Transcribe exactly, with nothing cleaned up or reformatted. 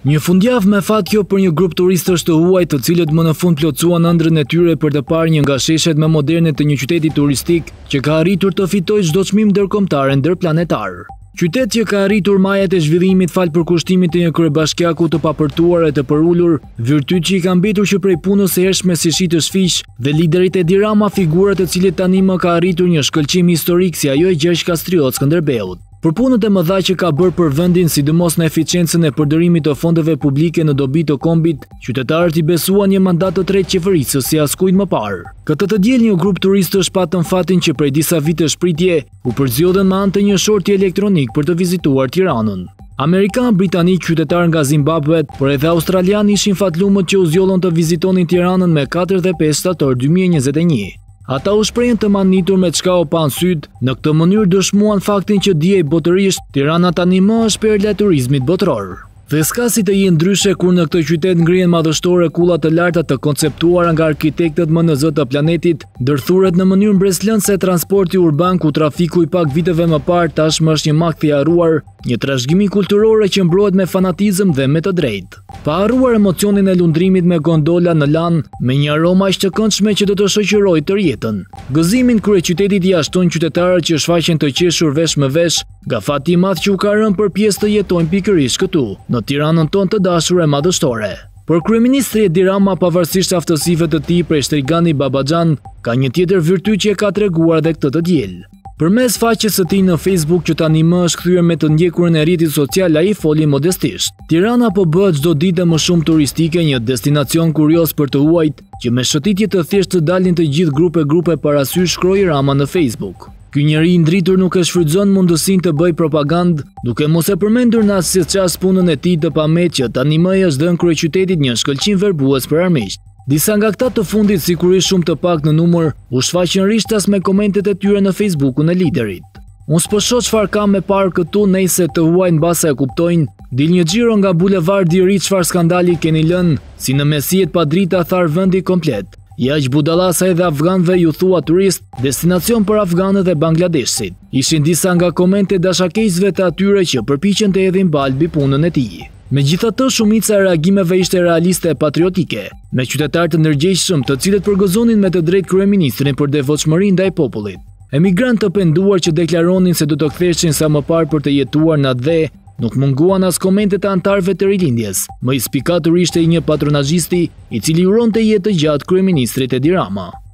Një fundjavë me fat kjo për një grup turistësh të huaj të cilët më në fund plotësuan ëndrrën e tyre për të parë një nga sheshet më moderne të një qyteti turistik që ka arritur të fitojë çdo çmim ndërkombëtar e ndërplanetar. Qytet që ka arritur majat e zhvillimit fal përkushtimit të një kryebashkiaku të papërtuar e të përulur, virtyt që i ka mbetur që prej punës së hershme si shi të shfish dhe liderit e Dirama, figurat të cilët tani më ka arritur një shkëlqim historik si ajo e Gjergj Kastriot Skënderbeut. Për punët e mëdha që ka bërë për vendin, sidomos në eficiencën e përdërimit të fondeve publike në dobi të kombit, qytetarët i besuan një mandat të tretë qeverisës si askujt më parë. Këtë të diel një grup turistësh patën fatin që prej disa vitesh pritje u përzgjodhen me anë të një shorti elektronik për të vizituar Tiranën. Amerikan, britanik, qytetar nga Zimbabwe, por edhe australian ishin fatlumët që u zgjollën të vizitonin Tiranën me katër dhe pesë shtator dy mijë e njëzet e një. Ata u shprehen të manitur me çka u pan syt, në këtë mënyrë dëshmuan faktin që diej botërisht Tirana tani më është perla e turizmit botror. Dhe s'ka si të jenë ndryshe kur në këtë qytet ngrihen madhështore kulla të larta të konceptuara nga arkitektët më në zë të planetit, ndërthuret në mënyrë mbreslënse transporti urban ku trafiku i pak viteve më parë tashmë është një makt i harruar, një trashëgimi kulturore që mbrohet me fanatizëm dhe me të drejtë. Pa harruar emocionin e lundrimit me gondola në lan, me një aromë aq të këndshme që do të shoqërojë tërë jetën. Gëzimin kryeqytetit i ashton qytetarët që shfaqen të qeshur vesh me vesh, nga fati i madh që u ka rënë për pjesë të jetojnë pikërisht këtu, në Tiranën tonë të dashur e madhështore. Por kryeministri Edi Rama, pavarësisht aftësive të tij prej Shtrigani Babaxhan, ka një tjetër virtyt që e ka treguar edhe këtë të diel. Përmes faqes së tij në Facebook që tani më është kthyer me të ndjekurën e rrjetit social, ai foli modestisht. Tirana po bëhet çdo ditë më shumë turistike, një destinacion kurioz për të huajt, që me shëtitje të thjeshtë të dalin të gjithë grupe grupe parasysh, shkroi Rama në Facebook. Ky njeri i ndritur nuk e shfrytëzon mundësinë të bëjë propagandë, duke mos e përmendur në asnjë çast punën e tij të pamet që tani më është dhënë kryeqytetit një shkëlqim verbues për armiqt. Disa nga këta të fundit, sigurisht shumë të pak në numër, u shfaqën rishtas me komentet e tyre në Facebookun e liderit. Unë s'po shoh çfarë kam me parë këtu, nejse të huaj mbase e kuptojnë, dil një xhiro nga bulevardi i ri, çfarë skandali keni lënë, si në mesijet pa drita tharë vendi komplet. Ja që budalasa edhe afganëve ju thua turist, destinacion për afganët dhe Bangladeshit. Ishin disa nga komente dashakejsve të atyre që përpiqen të hedhin balë mbi punën e tij. Megjithatë, shumica e reagimeve ishte realiste e patriotike, me qytetarë të ndërgjegjshëm të cilët përgëzonin me të drejtë kryeministrin për devotshmërinë ndaj popullit. Emigrantë të penduar që deklaronin se do të ktheheshin sa më parë për të jetuar në dhe, nuk munguan as komentet e antarëve të rilindjes. Më i spikatur ishte i një patronazhisti i cili uronte jetë të gjatë kryeministrit Edi Rama.